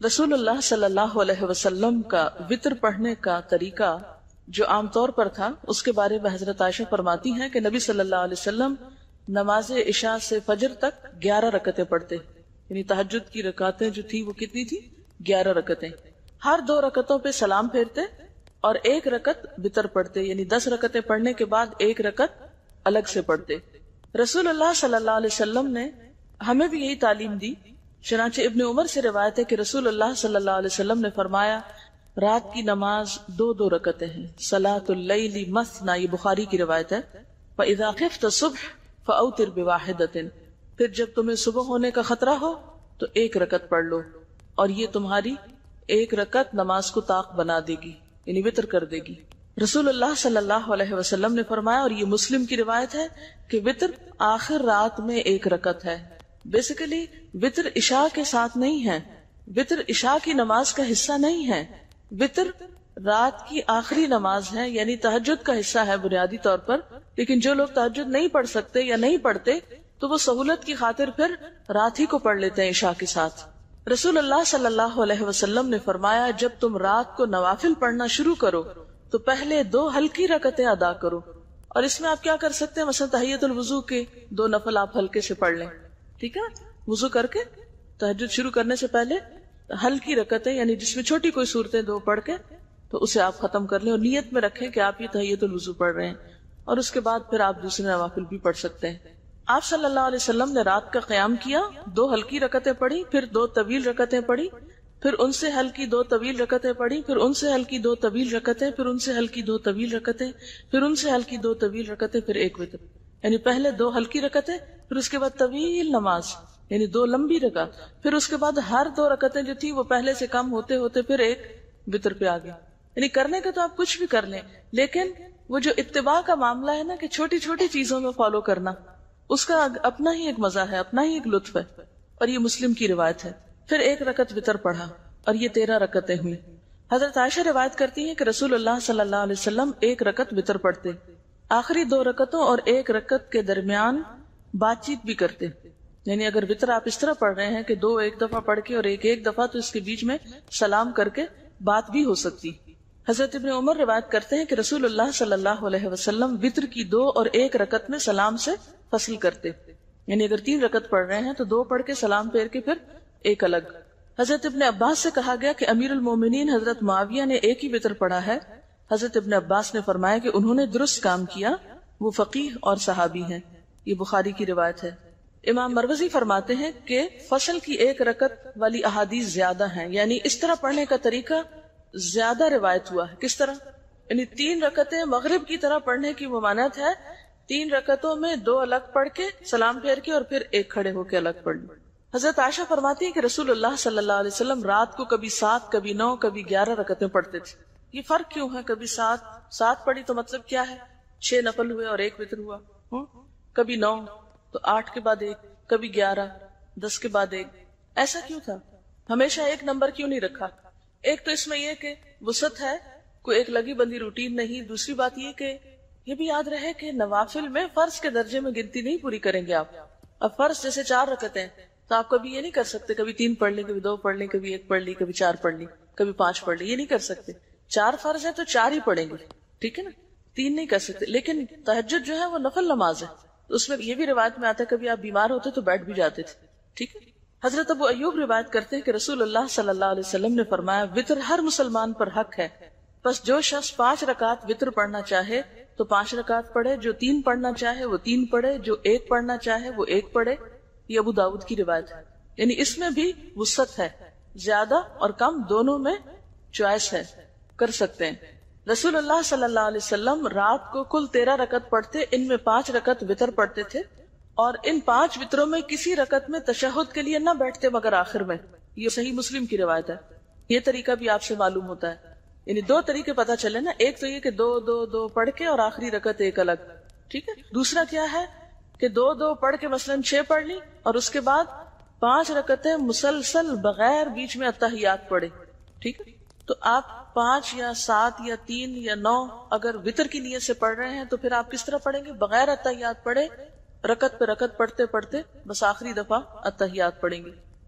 رسول اللہ صلی اللہ علیہ وسلم کا وطر پڑھنے کا طریقہ جو عام طور پر تھا، اس کے بارے میں حضرت عائشہ فرماتی ہیں کہ نبی صلی اللہ علیہ وسلم نماز عشاء سے فجر تک 11 رکعتیں پڑھتے، یعنی تہجد کی رکعتیں جو تھی وہ کتنی تھی؟ 11 رکعتیں. ہر 2 رکعتوں پہ سلام پھیرتے اور 1 رکعت وطر پڑھتے، یعنی 10 رکعتیں پڑھنے کے بعد 1 رکعت الگ سے پڑھتے. رسول اللہ صلی اللہ علیہ وسلم نے ہمیں بھی یہی تعلیم دی. چنانچہ ابن عمر سے روایت ہے کہ رسول اللہ صلی اللہ علیہ وسلم نے فرمایا رات کی نماز 2 رکعتیں ہیں، صلاۃ اللیل مثنی، یہ بخاری کی روایت ہے. فاذا خفت الصبح فاوتر بواحدۃ، پھر جب تمہیں صبح ہونے کا خطرہ ہو تو 1 رکعت پڑھ لو، اور یہ تمہاری 1 رکعت نماز کو طاق بنا دے گی، یعنی وطر کر دے گی. رسول اللہ صلی اللہ علیہ وسلم نے فرمایا، اور یہ مسلم کی روایت ہے، کہ وطر آخر رات میں 1 رکعت ہے. بیسیکلی وطر عشاء کے ساتھ نہیں ہے، وطر عشاء کی نماز کا حصہ نہیں ہے، وطر رات کی آخری نماز ہے، یعنی تہجد کا حصہ ہے بنیادی طور پر. لیکن جو لوگ تہجد نہیں پڑھ سکتے یا نہیں پڑھتے تو وہ سہولت کی خاطر پھر رات ہی کو پڑھ لیتے ہیں عشاء کے ساتھ. رسول اللہ صلی اللہ علیہ وسلم نے فرمایا جب تم رات کو نوافل پڑھنا شروع کرو تو پہلے 2 ہلکی رکعتیں ادا کرو. اور اس میں آپ کیا کر سکتے ہیں، مثلا تحیۃ الوضو کے 2 نفل آپ ہلکے سے پڑھ لیں، ٹھیک ہے، وضو کر کے تہجد شروع کرنے سے پہلے ہلکی رکعتیں، یعنی جس میں چھوٹی کوئی صورتیں 2 پڑھ کے تو اسے آپ ختم کر لیں، اور نیت میں رکھیں کہ آپ یہ تحیۃ الوضو پڑھ رہے ہیں، اور اس کے بعد پھر آپ دوسرے نوافل بھی پڑھ سکتے ہیں. آپ صلی اللہ علیہ وسلم نے رات کا قیام کیا، 2 ہلکی رکعتیں پڑھی، پھر 2 طویل رکعتیں پڑھی، پھر ان سے ہلکی 2 طویل رکعتیں پڑھی، پھر ان سے ہلکی 2 طویل رکعتیں، پھر ان سے ہلکی 2 طویل رکعتیں، پھر ان سے ہلکی 2 طویل رکعتیں، پھر 1 وتر. یعنی پہلے 2 ہلکی رکعتیں، پھر اس کے بعد طویل نماز، یعنی 2 لمبی رکعت، پھر اس کے بعد ہر 2 رکعتیں جو تھی وہ پہلے سے کم ہوتے ہوتے پھر 1 وتر پہ آ گیا. یعنی کرنے کا تو آپ کچھ بھی کر لیں، لیکن وہ جو اتباع کا معاملہ ہے نا، کہ چھوٹی چھوٹی چیزوں میں فالو کرنا، اس کا اپنا ہی ایک مزہ ہے، اپنا ہی ایک لطف ہے. اور یہ مسلم کی روایت ہے. پھر 1 رکعت وتر پڑھا اور یہ 13 رکعتیں ہوئی. حضرت عائشہ روایت کرتی ہیں کہ رسول اللہ صلی اللہ علیہ وسلم 1 رکعت وتر پڑھتے، آخری 2 رکعتوں اور 1 رکعت کے درمیان بات چیت بھی کرتے. یعنی اگر وتر آپ اس طرح پڑھ رہے ہیں کہ 2 ایک دفعہ پڑھ کے اور 1 ایک دفعہ، تو اس کے بیچ میں سلام کر کے بات بھی ہو سکتی. حضرت ابن عمر روایت کرتے ہیں کہ رسول اللہ صلی اللہ علیہ وسلم وتر کی 2 اور 1 رکعت میں سلام سے فصل کرتے. یعنی اگر 3 رکعت پڑھ رہے ہیں تو 2 پڑھ کے سلام پھیر کے پھر 1 الگ. حضرت ابن عباس سے کہا گیا کہ امیر المومنین حضرت معاویہ نے 1 ہی وتر پڑھا ہے. حضرت ابن عباس نے فرمایا کہ انہوں نے درست کام کیا، وہ فقیہ اور صحابی ہیں. یہ بخاری کی روایت ہے. امام مروزی فرماتے ہیں کہ فصل کی 1 رکعت والی احادیث زیادہ ہیں، یعنی اس طرح پڑھنے کا طریقہ زیادہ روایت ہوا ہے. کس طرح؟ یعنی 3 رکعتیں مغرب کی طرح پڑھنے کی ممانعت ہے، 3 رکعتوں میں 2 الگ پڑھ کے سلام پھیر کے اور پھر 1 کھڑے ہو کے الگ پڑھ لی. حضرت عائشہ فرماتی ہے کہ رسول اللہ صلی اللہ علیہ وسلم رات کو کبھی 7، کبھی 9، کبھی 11 رکعتیں پڑھتے تھے. یہ فرق کیوں ہے؟ کبھی 7 پڑھی تو مطلب کیا ہے؟ 6 نفل ہوئے اور 1 وتر ہوا. کبھی 9 تو 8 کے بعد 1، کبھی 11، 10 کے بعد 1. ایسا کیوں تھا؟ ہمیشہ 1 نمبر کیوں نہیں رکھا؟ ایک تو اس میں یہ کہ وسعت ہے، کوئی ایک لگی بندی روٹین نہیں. دوسری بات یہ کہ یہ بھی یاد رہے کہ نوافل میں فرض کے درجے میں گنتی نہیں پوری کریں گے آپ. اب فرض جیسے 4 رکعتیں تو آپ کبھی یہ نہیں کر سکتے کبھی 3 پڑھ لیں، کبھی 2 پڑھ لیں، کبھی 1 پڑھ لی، کبھی 4 پڑھ لی، کبھی 5 پڑھ لی. یہ نہیں کر سکتے. 4 فرض ہے تو 4 ہی پڑھیں گے، ٹھیک ہے نا، 3 نہیں کر سکتے. لیکن تہجد جو ہے وہ نفل نماز ہے، اس میں یہ بھی روایت میں آتا ہے کبھی آپ بیمار ہوتے تو بیٹھ بھی جاتے تھے، ٹھیک ہے. حضرت ابو ایوب روایت کرتے ہیں کہ رسول اللہ صلی اللہ علیہ وسلم نے فرمایا وتر ہر مسلمان پر حق ہے، بس جو شخص 5 رکعت وتر پڑھنا چاہے تو 5 رکعت پڑھے، جو 3 پڑھنا چاہے وہ 3 پڑھے، جو 1 پڑھنا چاہے وہ 1 پڑھے. یہ ابو داؤد کی روایت ہے. یعنی اس میں بھی وسعت ہے، زیادہ اور کم دونوں میں چوائس ہے، کر سکتے ہیں. رسول اللہ صلی اللہ علیہ وسلم رات کو کل 13 رکعت پڑھتے، ان میں 5 رکعت وتر پڑھتے تھے، اور ان 5 وتروں میں کسی رکعت میں تشہد کے لیے نہ بیٹھتے مگر آخر میں. یہ صحیح مسلم کی روایت ہے. یہ طریقہ بھی آپ سے معلوم ہوتا ہے. یعنی 2 طریقے پتا چلے نا، ایک تو یہ کہ 2 پڑھ کے اور آخری رکعت 1 الگ، ٹھیک ہے. دوسرا کیا ہے کہ 2 پڑھ کے مثلاً 6 پڑھ لی اور اس کے بعد 5 رکعتیں مسلسل بغیر بیچ میں اتحیات پڑھے، ٹھیک ہے. تو آپ 5 یا 7 یا 3 یا 9 اگر وتر کی نیت سے پڑھ رہے ہیں تو پھر آپ کس طرح پڑھیں گے؟ بغیر اتحیات پڑھے، رکعت پہ رکعت پڑھتے پڑھتے بس آخری دفعہ اتحیات پڑھیں گے.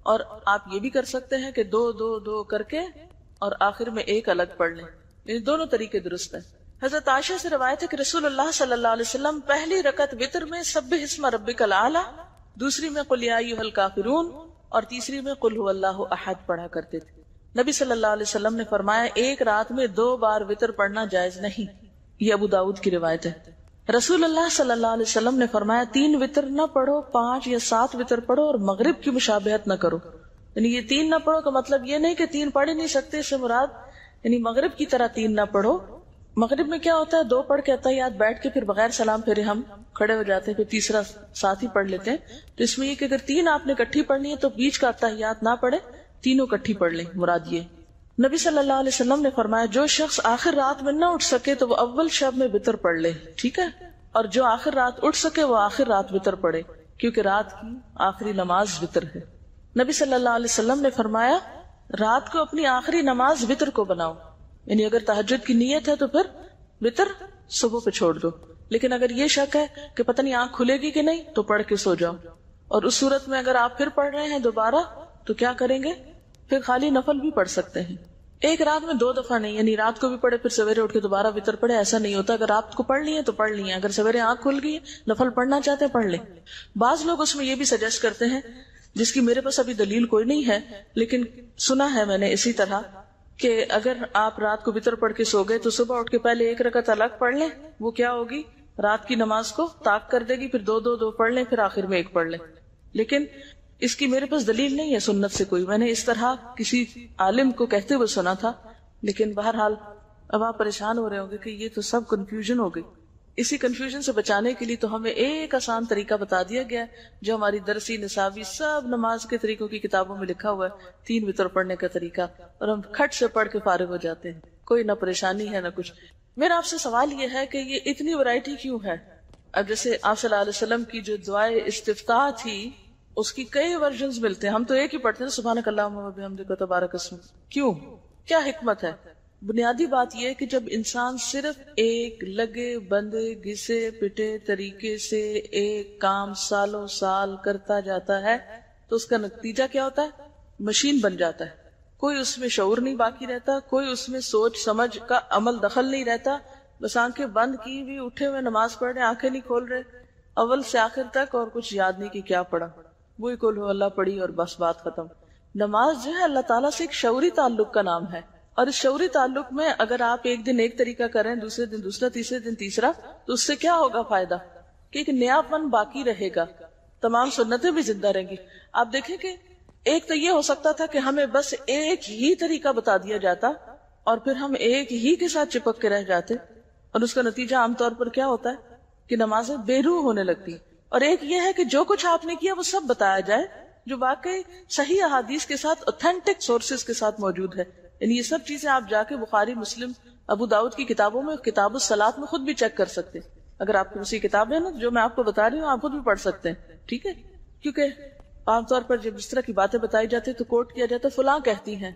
اور آپ یہ بھی کر سکتے ہیں کہ دو دو دو کر کے اور آخر میں ایک الگ پڑھ لیں، یعنی دونوں طریقے درست ہیں۔ حضرت عائشہ سے روایت ہے کہ رسول اللہ صلی اللہ علیہ وسلم پہلی رکعت وتر میں سبح اسم ربک الاعلی، دوسری میں قل یا ایھا الکافرون اور تیسری میں قل ھو اللہ احد پڑھا کرتے تھے۔ نبی صلی اللہ علیہ وسلم نے فرمایا ایک رات میں 2 بار وتر پڑھنا جائز نہیں، یہ ابو داؤد کی روایت ہے۔ رسول اللہ صلی اللہ علیہ وسلم نے فرمایا 3 وتر نہ پڑھو، 5 یا 7 وتر پڑھو اور مغرب کی مشابہت نہ کرو، یعنی یہ 3 نہ پڑھو کا مطلب یہ نہیں کہ 3 پڑھ ہی نہیں سکتے، اس سے مراد یعنی مغرب کی طرح 3 نہ پڑھو۔ مغرب میں کیا ہوتا ہے 2 پڑھ کے اتحیات بیٹھ کے پھر بغیر سلام پھر ہم کھڑے ہو جاتے ہیں، پھر تیسرا ساتھ ہی پڑھ لیتے ہیں، تو اس میں یہ کہ اگر 3 آپ نے اکٹھی پڑھنی ہے تو بیچ کا اتحیات نہ پڑھے، تینوں اکٹھی پڑھ لیں، مراد یہ۔ نبی صلی اللہ علیہ وسلم نے فرمایا جو شخص آخر رات میں نہ اٹھ سکے تو وہ اول شب میں وتر پڑھ لے، ٹھیک ہے، اور جو آخر رات اٹھ سکے وہ آخر رات وتر پڑھے، کیونکہ رات کی آخری نماز وتر ہے۔ نبی صلی اللہ علیہ وسلم نے فرمایا رات کو اپنی آخری نماز وتر کو بناؤ، یعنی اگر تہجد کی نیت ہے تو پھر وتر صبح پہ چھوڑ دو، لیکن اگر یہ شک ہے کہ پتہ نہیں آنکھ کھلے گی کہ نہیں تو پڑھ کے سو جاؤ، اور اس صورت میں اگر آپ پھر پڑھ رہے ہیں دوبارہ تو کیا کریں گے، پھر خالی نفل بھی پڑھ سکتے ہیں، ایک رات میں 2 دفعہ نہیں، یعنی رات کو بھی پڑھے پھر سویرے اٹھ کے دوبارہ وتر پڑھے، ایسا نہیں ہوتا، اگر رات کو پڑھ لی ہے تو پڑھ لی ہے، اگر سویرے آنکھ کھل گئی نفل پڑھنا چاہتے ہیں پڑھ لیں۔ بعض لوگ اس میں یہ بھی سجیسٹ کرتے ہیں، جس کی میرے پاس ابھی دلیل کوئی نہیں ہے لیکن سنا ہے میں نے اسی طرح، کہ اگر آپ رات کو وتر پڑھ کے سو گئے تو صبح اٹھ کے پہلے 1 رکعت الگ پڑھ لیں، وہ کیا ہوگی رات کی نماز کو طاق کر دے گی، پھر 2 پڑھ لیں، پھر آخر میں 1 پڑھ لیں۔ لیکن اس کی میرے پاس دلیل نہیں ہے سنت سے کوئی، میں نے اس طرح کسی عالم کو کہتے ہوئے سنا تھا، لیکن بہرحال اب آپ پریشان ہو رہے ہوں گے کہ یہ تو سب کنفیوژن ہو گئی۔ اسی کنفیوژن سے بچانے کے لیے تو ہمیں ایک آسان طریقہ بتا دیا گیا ہے جو ہماری درسی نصابی سب نماز کے طریقوں کی کتابوں میں لکھا ہوا ہے، 3 وتر پڑھنے کا طریقہ، اور ہم کھٹ سے پڑھ کے فارغ ہو جاتے ہیں، کوئی نہ پریشانی ہے نہ کچھ۔ میرا آپ سے سوال یہ ہے کہ یہ اتنی ورائٹی کیوں ہے؟ اب جیسے آپ صلی اللہ علیہ وسلم کی جو دعائے استفتاح تھی اس کی کئی ورژنز ملتے ہیں، ہم تو ایک ہی پڑھتے ہیں سبحانک اللہم و بحمدک تبارک اسمک، کیوں؟ کیا حکمت ہے؟ بنیادی بات یہ کہ جب انسان صرف ایک لگے بندے گھسے پٹے طریقے سے ایک کام سالوں سال کرتا جاتا ہے تو اس کا نتیجہ کیا ہوتا ہے؟ مشین بن جاتا ہے، کوئی اس میں شعور نہیں باقی رہتا، کوئی اس میں سوچ سمجھ کا عمل دخل نہیں رہتا، بس آنکھیں بند کی بھی اٹھے ہوئے نماز پڑھ رہے، آنکھیں نہیں کھول رہے اول سے آخر تک، اور کچھ یاد نہیں کہ کیا پڑھا، وہی قل ھو اللہ پڑھی اور بس بات ختم۔ نماز جو ہے اللہ تعالیٰ سے ایک شعوری تعلق کا نام ہے، اور اس شعوری تعلق میں اگر آپ ایک دن ایک طریقہ کریں، دوسرے دن دوسرا، تیسرے دن تیسرا، تو اس سے کیا ہوگا فائدہ کہ ایک نیا پن باقی رہے گا، تمام سنتیں بھی زندہ رہیں گی۔ آپ دیکھیں کہ ایک تو یہ ہو سکتا تھا کہ ہمیں بس ایک ہی طریقہ بتا دیا جاتا اور پھر ہم ایک ہی کے ساتھ چپک کے رہ جاتے، اور اس کا نتیجہ عام طور پر کیا ہوتا ہے کہ نمازیں بے روح ہونے لگتی، اور ایک یہ ہے کہ جو کچھ آپ نے کیا وہ سب بتایا جائے جو واقعی صحیح احادیث کے ساتھ اوتھینٹک سورسز کے ساتھ موجود ہے، یعنی یہ سب چیزیں آپ جا کے بخاری، مسلم، ابو داؤد کی کتابوں میں، کتاب الصلاۃ میں خود بھی چیک کر سکتے ہیں، اگر آپ کی اسی کتاب ہے نا جو میں آپ کو بتا رہی ہوں آپ خود بھی پڑھ سکتے ہیں، ٹھیک ہے، کیونکہ عام طور پر جب اس طرح کی باتیں بتائی جاتی تو کوٹ کیا جاتا ہے فلاں کہتی ہیں،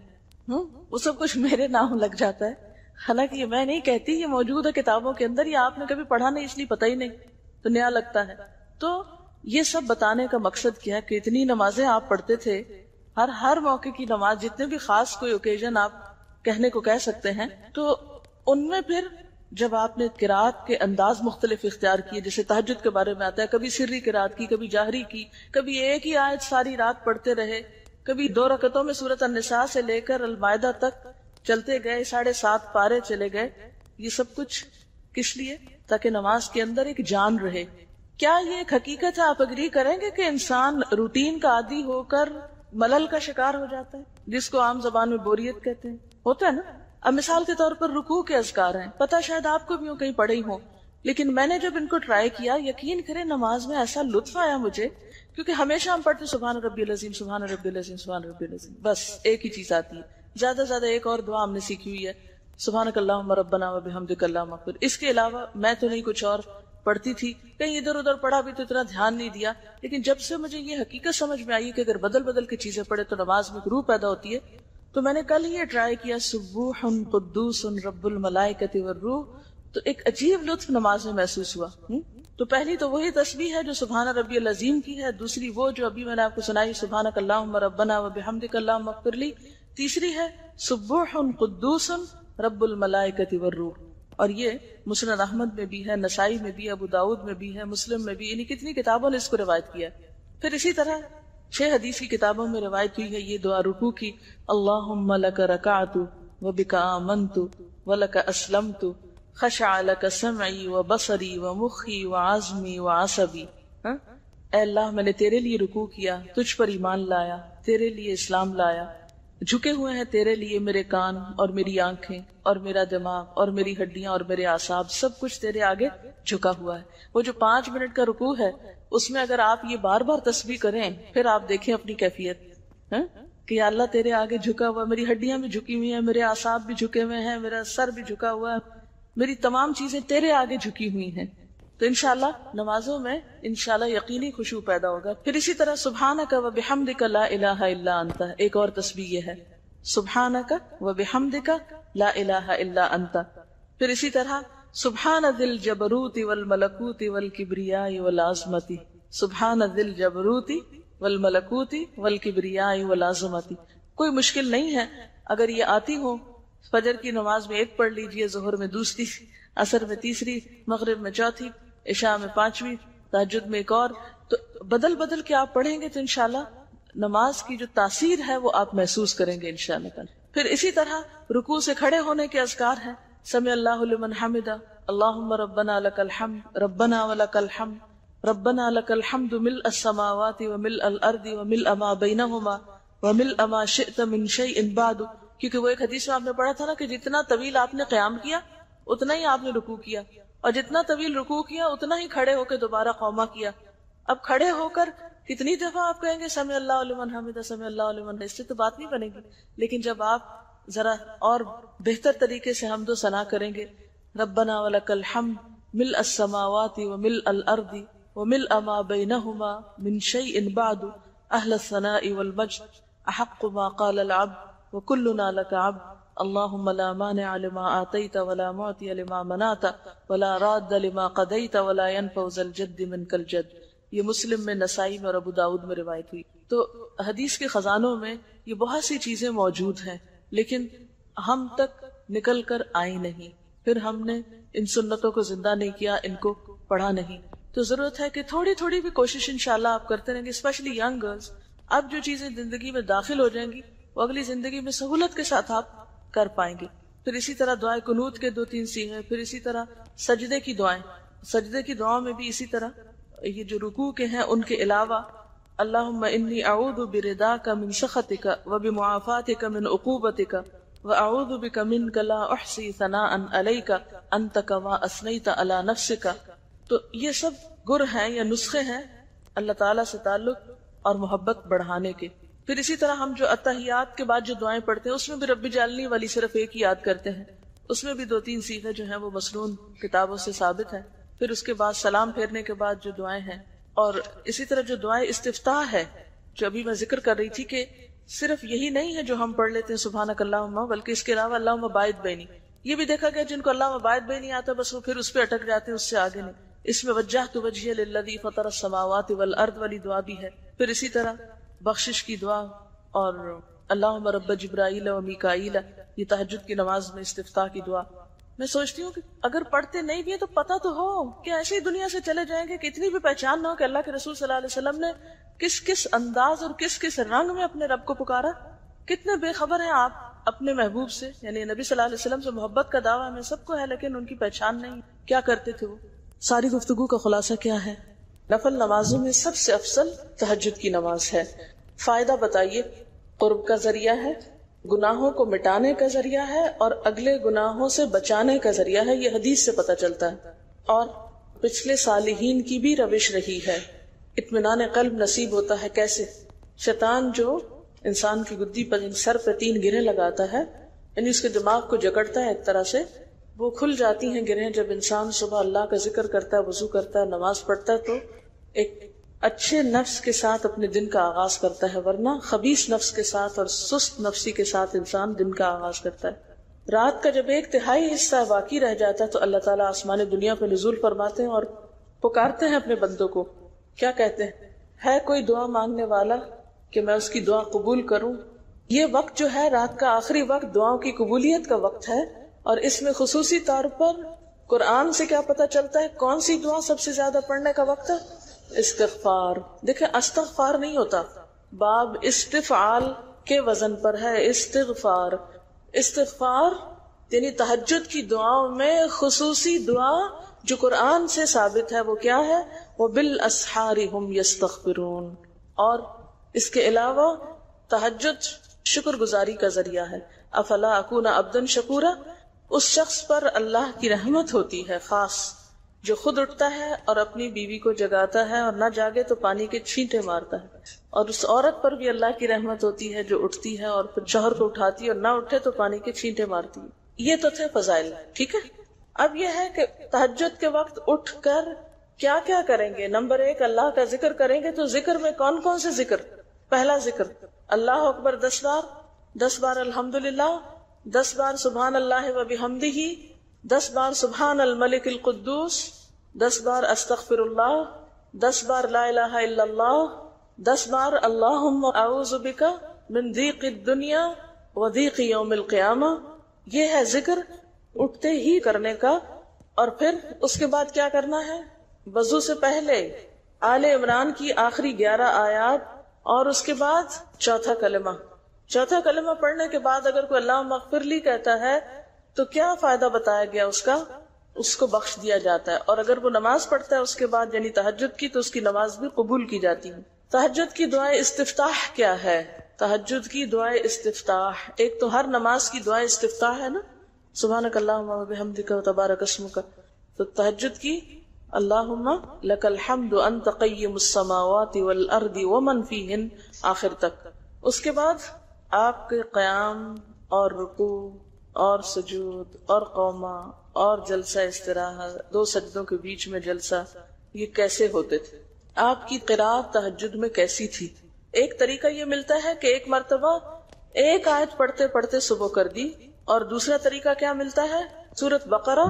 وہ سب کچھ میرے نام لگ جاتا ہے، حالانکہ یہ میں نہیں کہتی، یہ موجود ہے کتابوں کے اندر، یا آپ نے کبھی پڑھا نہیں اس لیے پتہ ہی نہیں تو نیا لگتا ہے۔ تو یہ سب بتانے کا مقصد کیا ہے کہ اتنی نمازیں آپ پڑھتے تھے، ہر موقع کی نماز، جتنے بھی خاص کوئی اوکیزن آپ کہنے کو کہہ سکتے ہیں، تو ان میں پھر جب آپ نے قرات کے انداز مختلف اختیار کیے، جیسے تہجد کے بارے میں آتا ہے، کبھی سری قرات کی، کبھی جاہری کی، کبھی ایک ہی آیت ساری رات پڑھتے رہے، کبھی 2 رکعتوں میں سورۃ النساء سے لے کر المائدہ تک چلتے گئے، 7.5 پارے چلے گئے، یہ سب کچھ کس لیے؟ تاکہ نماز کے اندر ایک جان رہے۔ کیا یہ ایک حقیقت ہے، آپ اگری کریں گے کہ انسان روٹین کا عادی ہو کر ملل کا شکار ہو جاتا ہے، جس کو عام زبان میں بوریت کہتے ہیں، ہوتا ہے نا؟ اب مثال کے طور پر رکوع کے اذکار ہیں، پتہ شاید آپ کو بھی ہو، کہیں پڑھے ہی ہوں، لیکن میں نے جب ان کو ٹرائی کیا، یقین کریں نماز میں ایسا لطف آیا مجھے، کیونکہ ہمیشہ ہم پڑھتے سبحان ربی العظیم، سبحان ربی العظیم، سبحان ربی العظیم، بس ایک ہی چیز آتی ہے، زیادہ سے زیادہ ایک اور دعا ہم نے سیکھی ہوئی ہے، سبحانک اللہم ربنا و بحمدک اللہم اغفر، اس کے علاوہ میں تو نہیں کچھ اور پڑھتی تھی، کہیں ادھر ادھر پڑھا بھی تو اتنا دھیان نہیں دیا، لیکن جب سے مجھے یہ حقیقت سمجھ میں آئی کہ اگر بدل بدل کی چیزیں پڑھے تو نماز میں روح پیدا ہوتی ہے، تو میں نے کل ہی یہ ٹرائی کیا سبوح قدوس رب الملائکۃ والروح، تو ایک عجیب لطف نماز میں محسوس ہوا۔ تو پہلی تو وہی تسبیح ہے جو سبحان ربی العظیم کی ہے، دوسری وہ جو ابھی میں نے آپ کو سنائی سبحانک اللہم ربنا وبحمدک اللہم اغفر لی، تیسری ہے سبوح قدوس رب الملائکۃ والروح، اور یہ مسند احمد میں بھی ہے، نسائی میں بھی، ابو داؤد میں بھی ہے، مسلم میں بھی، یعنی کتنی کتابوں نے اس کو روایت کیا ہے۔ پھر اسی طرح 6 حدیث کی کتابوں میں روایت ہوئی ہے یہ دعا رکوع کی، اللہم لک رکعت وبک آمنت ولک اسلمت خشع لک سمعی وبصری ومخی وعظمی وعصبی۔ اے اللہ میں نے تیرے لیے رکوع کیا، تجھ پر ایمان لایا، تیرے لیے اسلام لایا، جھکے ہوئے ہیں تیرے لیے میرے کان اور میری آنکھیں اور میرا دماغ اور میری ہڈیاں اور میرے اعصاب، سب کچھ تیرے آگے جھکا ہوا ہے۔ وہ جو 5 منٹ کا رکوع ہے اس میں اگر آپ یہ بار بار تسبیح کریں پھر آپ دیکھیں اپنی کیفیت کہ یا اللہ تیرے آگے جھکا ہوا، میری ہڈیاں بھی جھکی ہوئی ہیں، میرے اعصاب بھی جھکے ہوئے ہیں، میرا سر بھی جھکا ہوا ہے، میری تمام چیزیں تیرے آگے جھکی ہوئی ہیں۔ تو انشاءاللہ نمازوں میں انشاءاللہ یقینی خشوع پیدا ہوگا۔ پھر اسی طرح سبحانک و بحمدک لا الہ الا انت، ایک اور تسبیح یہ ہے سبحانک و بحمدک لا الہ الا انت۔ پھر اسی طرح سبحان ذی الجبروت والملکوت والکبریاء والعظمت، سبحان ذی الجبروت والملکوت والکبریاء والعظمت۔ کوئی مشکل نہیں ہے، اگر یہ آتی ہو، فجر کی نماز میں 1 پڑھ لیجئے، ظہر میں دوسری، عصر میں تیسری، مغرب میں چوتھی، عشاء میں 5ویں، تہجد میں ایک اور، تو بدل بدل کے آپ پڑھیں گے تو انشاءاللہ نماز کی جو تاثیر ہے وہ آپ محسوس کریں گے انشاءاللہ۔ پھر اسی طرح رکوع سے کھڑے ہونے کے اذکار ہیں، سمع اللہ لمن حمدہ، اللہم ربنا لک الحمد ربنا ولک الحمد ربنا لک الحمد ملء السماوات وملء الارض وملء ما بینہما وملء ما شئت من شیء بعد، کیونکہ وہ ایک حدیث میں آپ نے پڑھا تھا نا کہ جتنا طویل آپ نے قیام کیا اتنا ہی آپ نے رکوع کیا، اور جتنا طویل رکوع کیا اتنا ہی کھڑے ہو کے دوبارہ قوما کیا۔ اب کھڑے ہو کر کتنی دفعہ آپ کہیں گے سمع اللہ لمن حمدہ، سمع اللہ لمن حمدہ، اس سے تو بات نہیں بنے گی، لیکن جب آپ ذرا اور بہتر طریقے سے حمد و ثنا کریں گے، ربنا ولک الحمد ملء السماوات وملء الارض وملء ما بینہما من شیء بعد اہل الثناء والمجد احق ما قال العبد وکلنا لک عبد اللہم لا مانع لما آتیت ولا معطی لما منعت ولا راد لما قضیت ولا ينفع ذا الجد منک الجد۔ یہ مسلم میں، نسائی میں اور ابو داؤد میں روایت ہوئی۔ تو حدیث کے خزانوں میں یہ بہت سی چیزیں موجود ہیں، لیکن ہم تک نکل کر آئی نہیں، پھر ہم نے ان سنتوں کو زندہ نہیں کیا، ان کو پڑھا نہیں۔ تو ضرورت ہے کہ تھوڑی تھوڑی بھی کوشش انشاءاللہ آپ کرتے رہیں گے، اسپیشلی ینگ گرلز۔ اب جو چیزیں زندگی میں داخل ہو جائیں گی وہ اگلی زندگی میں سہولت کے ساتھ آپ کر پائیں گے۔ پھر اسی طرح دعائے قنوت کے 2-3 صیغے، پھر اسی طرح سجدے کی دعائیں، سجدے کی دعاؤں میں بھی اسی طرح یہ جو رکوع کے ہیں ان کے علاوہ اللہم انی اعوذ برضاک من سخطک وبمعافاتک من عقوبتک واعوذ بک منک لا احصی ثناء علیک انت کما اثنیت علی نفسک۔ تو یہ سب گر ہیں یا نسخے ہیں اللہ تعالیٰ سے تعلق اور محبت بڑھانے کے۔ پھر اسی طرح ہم جو اتحیات کے بعد جو دعائیں پڑھتے ہیں اس میں بھی رب جعلنی والی صرف ایک ہی یاد کرتے ہیں، اس میں بھی 2-3 صیغے جو ہیں وہ مسنون کتابوں سے ثابت ہیں۔ پھر اس کے بعد سلام پھیرنے کے بعد جو دعائیں ہیں، اور اسی طرح جو دعائیں استفتاح ہے جو ابھی میں ذکر کر رہی تھی کہ صرف یہی نہیں ہے جو ہم پڑھ لیتے ہیں سبحانک اللہم، بلکہ اس کے علاوہ اللہم باعث بینی، یہ بھی دیکھا گیا جن کو اللہم باعث بینی آتا بس وہ پھر اس پہ اٹک جاتے ہیں، اس سے آگے نہیں۔ اس میں وجہت وجہی للذی فطر السماوات والارض والی دعا بھی ہے۔ پھر اسی طرح بخشش کی دعا اور اللہم رب جبرائیل و میکائیل، یہ تہجد کی نماز میں استفتاح کی دعا۔ میں سوچتی ہوں کہ اگر پڑھتے نہیں بھی ہیں تو پتہ تو ہو کہ ایسے ہی دنیا سے چلے جائیں گے کہ اتنی بھی پہچان نہ ہو کہ اللہ کے رسول صلی اللہ علیہ وسلم نے کس کس انداز اور کس کس رنگ میں اپنے رب کو پکارا۔ کتنے بے خبر ہیں آپ اپنے محبوب سے، یعنی نبی صلی اللہ علیہ وسلم سے محبت کا دعویٰ ہمیں سب کو ہے لیکن ان کی پہچان نہیں۔ کیا کرتے تھے وہ؟ ساری گفتگو کا خلاصہ کیا ہے؟ نفل نمازوں میں سب سے افضل تہجد کی نماز ہے۔ فائدہ بتائیے؟ قرب کا ذریعہ ہے، گناہوں کو مٹانے کا ذریعہ ہے، اور اگلے گناہوں سے بچانے کا ذریعہ ہے، یہ حدیث سے پتہ چلتا ہے، اور پچھلے صالحین کی بھی روش رہی ہے۔ اطمینان قلب نصیب ہوتا ہے کیسے؟ شیطان جو انسان کی گدی پر سر پہ 3 گرہیں لگاتا ہے، یعنی اس کے دماغ کو جکڑتا ہے ایک طرح سے، وہ کھل جاتی ہیں گرہیں جب انسان صبح اللہ کا ذکر کرتا ہے، وضو کرتا ہے، نماز پڑھتا ہے، تو ایک اچھے نفس کے ساتھ اپنے دن کا آغاز کرتا ہے، ورنہ خبیث نفس کے ساتھ اور سست نفسی کے ساتھ انسان دن کا آغاز کرتا ہے۔ رات کا جب 1/3 حصہ باقی رہ جاتا ہے تو اللہ تعالیٰ آسمان دنیا پہ نزول فرماتے ہیں اور پکارتے ہیں اپنے بندوں کو. کیا کہتے ہیں؟ ہے کوئی دعا مانگنے والا کہ میں اس کی دعا قبول کروں؟ یہ وقت جو ہے رات کا آخری وقت دعاؤں کی قبولیت کا وقت ہے، اور اس میں خصوصی طور پر قرآن سے کیا پتہ چلتا ہے کون سی دعا سب سے زیادہ پڑھنے کا وقت ہے؟ استغفار. دیکھیں استغفار نہیں ہوتا، باب استفعال کے وزن پر ہے استغفار. استغفار یعنی تہجد کی دعاؤں میں خصوصی دعا جو قرآن سے ثابت ہے وہ کیا ہے؟ وَبِالْأَسْحَارِ هُمْ يَسْتَغْفِرُونَ. اور اس کے علاوہ تہجد شکر گزاری کا ذریعہ ہے. افلا اکون عبدا شکورا، اس شخص پر اللہ کی رحمت ہوتی ہے خاص جو خود اٹھتا ہے اور اپنی بیوی کو جگاتا ہے، اور نہ جاگے تو پانی کے چھینٹے مارتا ہے. اور اس عورت پر بھی اللہ کی رحمت ہوتی ہے جو اٹھتی ہے اور پھر شوہر کو اٹھاتی ہے، اور نہ اٹھے تو پانی کے چھینٹے مارتی ہے. یہ تو تھے فضائل. ٹھیک ہے، اب یہ ہے کہ تہجد کے وقت اٹھ کر کیا کیا کریں گے. نمبر 1 اللہ کا ذکر کریں گے. تو ذکر میں کون کون سے ذکر؟ پہلا ذکر اللہ اکبر 10 بار، 10 بار الحمدللہ، 10 بار سبحان اللہ و بحمدہ، 10 بار سبحان الملک القدوس، 10 بار استغفر اللہ، 10 بار لا الہ الا اللہ، 10 بار اللہم اعوذ بک من ضیق الدنیا و ضیق یوم القیامہ. یہ ہے ذکر اٹھتے ہی کرنے کا. اور پھر اس کے بعد کیا کرنا ہے؟ وضو سے پہلے آل عمران کی آخری 11 آیات، اور اس کے بعد چوتھا کلمہ. چوتھا کلمہ پڑھنے کے بعد اگر کوئی اللہ مغفر لی کہتا ہے تو کیا فائدہ بتایا گیا اس کا؟ اس کو بخش دیا جاتا ہے. اور اگر وہ نماز پڑھتا ہے اس کے بعد یعنی تہجد کی، تو اس کی نماز بھی قبول کی جاتی ہے. تہجد کی دعائے استفتاح کیا ہے؟ تہجد کی دعائے استفتاح، ایک تو ہر نماز کی دعائے استفتاح ہے نا، سبحانک اللہم و بحمدک و تبارک اسمک. تو تہجد کی اللہم لک الحمد انت قیم السماوات والارض ومن فیہن آخر تک. اس کے بعد آپ کے قیام اور رکوع اور سجود اور قوما اور جلسہ استراحت، 2 سجدوں کے بیچ میں جلسہ، یہ کیسے ہوتے تھے؟ آپ کی قرات تہجد میں کیسی تھی؟ ایک طریقہ یہ ملتا ہے کہ ایک مرتبہ ایک آیت پڑھتے پڑھتے صبح کر دی، اور دوسرا طریقہ کیا ملتا ہے؟ سورۃ بقرہ،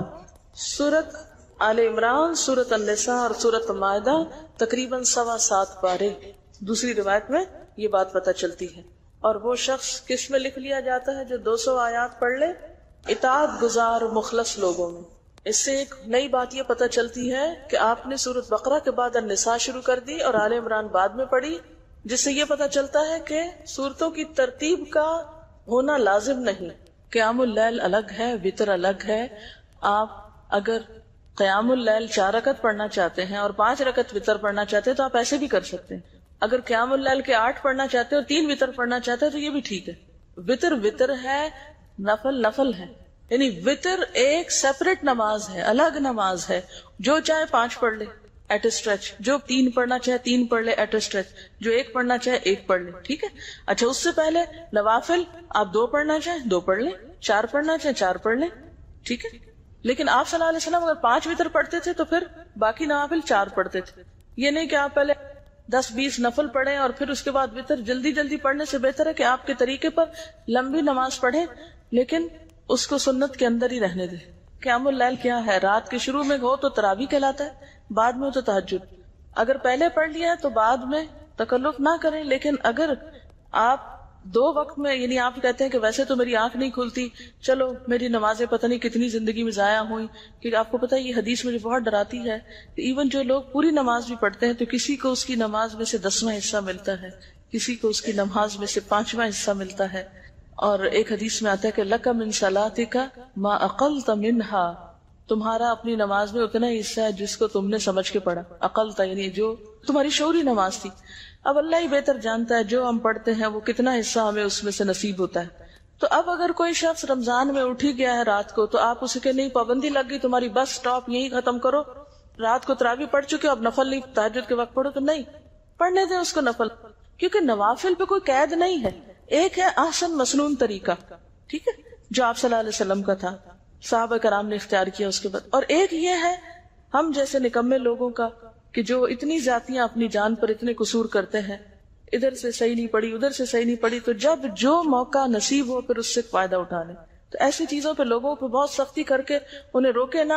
سورۃ آل عمران، سورۃ النساء اور سورۃ مائدہ، تقریباً 7.25 پارے. دوسری روایت میں یہ بات پتہ چلتی ہے. اور وہ شخص کس میں لکھ لیا جاتا ہے جو 200 آیات پڑھ لے؟ اطاعت گزار مخلص لوگوں میں. اس سے ایک نئی بات یہ پتہ چلتی ہے کہ آپ نے سورۃ بقرہ کے بعد النساء شروع کر دی اور آل عمران بعد میں پڑھی، جس سے یہ پتہ چلتا ہے کہ سورتوں کی ترتیب کا ہونا لازم نہیں. قیام اللیل الگ ہے، وتر الگ ہے. آپ اگر قیام اللیل 4 رکعت پڑھنا چاہتے ہیں اور 5 رکعت وتر پڑھنا چاہتے ہیں تو آپ ایسے بھی کر سکتے ہیں. اگر قیام اللیل کے 8 پڑھنا چاہتے ہیں اور 3 وتر پڑھنا چاہتے ہیں تو یہ بھی ٹھیک ہے. وتر وتر ہے، نفل نفل ہے. یعنی وتر ایک سیپریٹ نماز ہے، الگ نماز ہے. جو چاہے 5 پڑھ لے ایٹ اے اسٹریچ، جو 3 پڑھنا چاہے 3 پڑھ لے ایٹ اے اسٹریچ، جو 1 پڑھنا چاہے 1 پڑھ لے. ٹھیک ہے. اچھا، اس سے پہلے نوافل آپ 2 پڑھنا چاہیں 2 پڑھ لیں، 4 پڑھنا چاہیں 4 پڑھ لیں. ٹھیک ہے. لیکن آپ صلی اللہ علیہ وسلم اگر 5 وتر پڑھتے تھے تو پھر باقی نوافل 4 پڑھتے تھے. یہ نہیں کہ آپ پہلے 10-20 نفل پڑھیں اور پھر اس کے بعد وتر. جلدی جلدی پڑھنے سے بہتر ہے کہ آپ کے طریقے پر لمبی نماز پڑھیں، لیکن اس کو سنت کے اندر ہی رہنے دیں. قیام اللیل کیا ہے؟ رات کے شروع میں ہو تو تراویح کہلاتا ہے، بعد میں ہو تو تہجد. اگر پہلے پڑھ لیا تو بعد میں تکلف نہ کریں. لیکن اگر آپ 2 وقت میں، یعنی آپ کہتے ہیں کہ ویسے تو میری آنکھ نہیں کھلتی، چلو میری نمازیں پتہ نہیں کتنی زندگی میں ضائع ہوئی، کیونکہ آپ کو پتہ ہے یہ حدیث مجھے بہت ڈراتی ہے کہ ایون جو لوگ پوری نماز بھی پڑھتے ہیں تو کسی کو اس کی نماز میں سے 10واں حصہ ملتا ہے، کسی کو اس کی نماز میں سے 5واں حصہ ملتا ہے. اور ایک حدیث میں آتا ہے کہ لک من صلاتک ما اقلت منہا، تمہارا اپنی نماز میں اتنا ہی حصہ ہے جس کو تم نے سمجھ کے پڑھا. اقلت یعنی جو تمہاری شعوری نماز تھی. اب اللہ ہی بہتر جانتا ہے جو ہم پڑھتے ہیں وہ کتنا حصہ ہمیں اس میں سے نصیب ہوتا ہے. تو اب اگر کوئی شخص رمضان میں اٹھ ہی گیا ہے رات کو، تو آپ اسے کہ نہیں پابندی لگ گئی تمہاری، بس سٹاپ یہی ختم کرو، رات کو تراویح پڑھ چکے اب نفل نہیں، تہجد کے وقت پڑھو. تو نہیں، پڑھنے دیں اس کو نفل، کیونکہ نوافل پہ کوئی قید نہیں ہے. ایک ہے احسن مسنون طریقہ، ٹھیک ہے، جو آپ صلی اللہ علیہ وسلم کا تھا، صحابہ کرام نے اختیار کیا اس کے بعد. اور ایک یہ ہے ہم جیسے نکمے لوگوں کا کہ جو اتنی زیادتیاں اپنی جان پر اتنے قصور کرتے ہیں، ادھر سے صحیح نہیں پڑی ادھر سے صحیح نہیں پڑی، تو جب جو موقع نصیب ہو پھر اس سے فائدہ اٹھا لیں. تو ایسی چیزوں پہ لوگوں پہ بہت سختی کر کے انہیں روکے نہ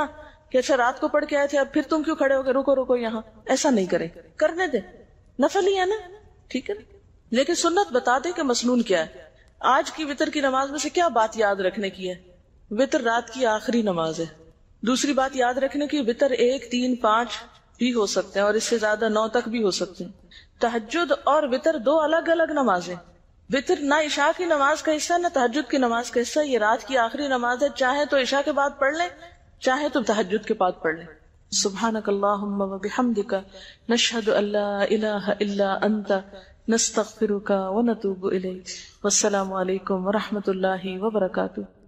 کہ اچھا رات کو پڑھ کے آئے تھے اب پھر تم کیوں کھڑے ہو گئے، رکو رکو یہاں، ایسا نہیں کرے، کرنے دے، نفل ہی ہے نا، ٹھیک ہے، لیکن سنت بتا دے کہ مسنون کیا ہے. آج کی وتر کی نماز میں سے کیا بات یاد رکھنے کی ہے؟ وتر رات کی آخری نماز ہے. دوسری بات یاد رکھنے کی، وتر 1، 3، 5 بھی ہو سکتے ہیں اور اس سے زیادہ 9 تک بھی ہو سکتے ہیں. تہجد اور وتر 2 الگ الگ نمازیں. وتر نہ عشاء کی نماز کا حصہ نہ تہجد کی نماز کا حصہ، یہ رات کی آخری نماز ہے. چاہے تو عشاء کے بعد پڑھ لیں، چاہے تو تہجد کے بعد پڑھ لیں. سبحانک اللہم و بحمدک، نشہد ان لا الہ الا انت، نستغفرک و نتوب الیک. والسلام علیکم و رحمۃ اللہ وبرکاتہ.